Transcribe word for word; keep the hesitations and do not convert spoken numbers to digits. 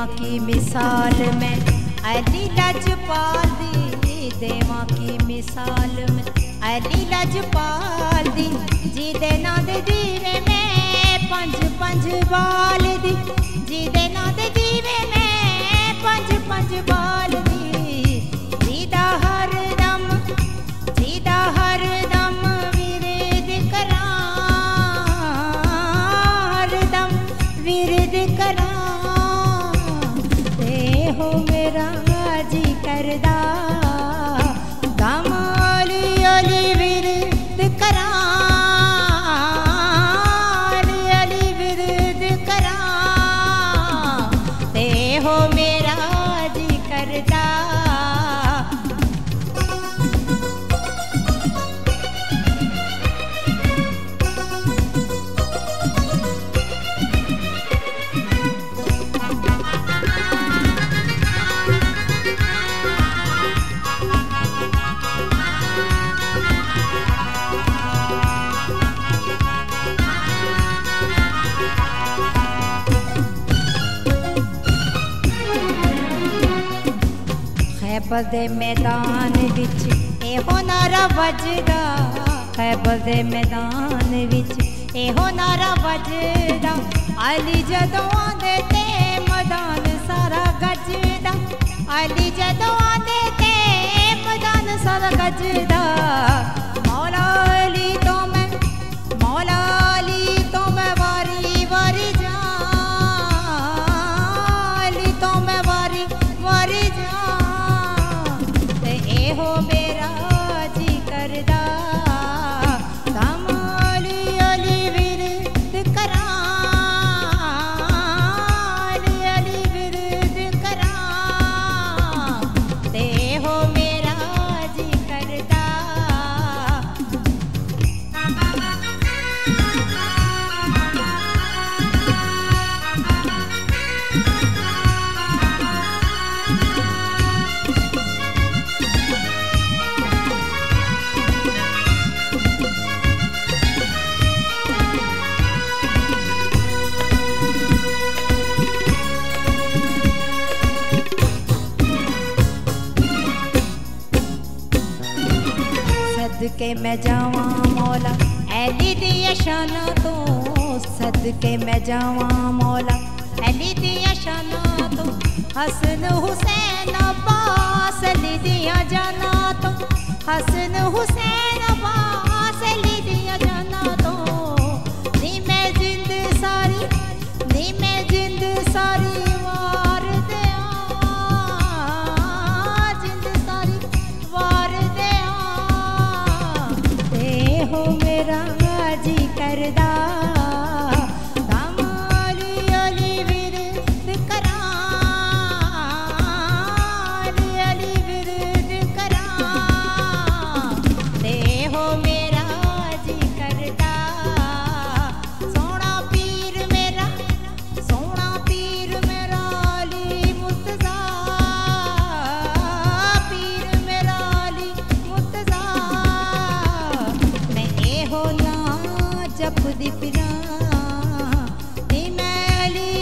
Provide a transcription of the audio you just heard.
देवा की मिसाल में अली लजपाल दी, देवा की मिसाल में अली लजपाल दी, जी दे ना दे दीवे में पंज पंज बाल दी, जी दे ना दे दीवे में पंज पंज बाल दी, जीदा हर दम जीदा हर दम विरद करा, हर दम विरद करा, ते हो मेरा जी करदा दम अली अली विरद करा, अली अली विरद करा, ते हो मेरा जी करदा। खैबर दे मैदान विच एहो नारा वजदा, खैबर दे मैदान विच एहो नारा वजदा, अली जदों आंदे ते मैदान सारा गजदा, अली जदों आंदे ते मैदान सारा गजदा, मौला अली तो मैं मौला अली तो मैं वारी वारी जा, अली तो मैं वारी वारी जा, हो मेरा जी करदा दम अली अली विरद करा, अली अली विरद करा, ते हो मेरा जी करदा। सदके मैं जावा मौला अली दिया शाना तो, सदके मैं जावा मौला अली दिया शाना तो, हसन हुसैन अब्बास अली दिया जाना तो, हसन हुसैन अब्बास अली दिया जाना तो, नी मैं जिंद सारी नी मैं जिंद सारी वार दिया, जिंद सारी वार दिया, हो मेरा जी करदा दम अली अली विरद करा, अली अली विरद करा, ते हो मेरा जी करदा। सोना पीर मेरा सोना पीर मेरा अली मुर्तज़ा, पीर मेरा अली मुर्तज़ा, हो ना जप दी फिरा, नी मैं अली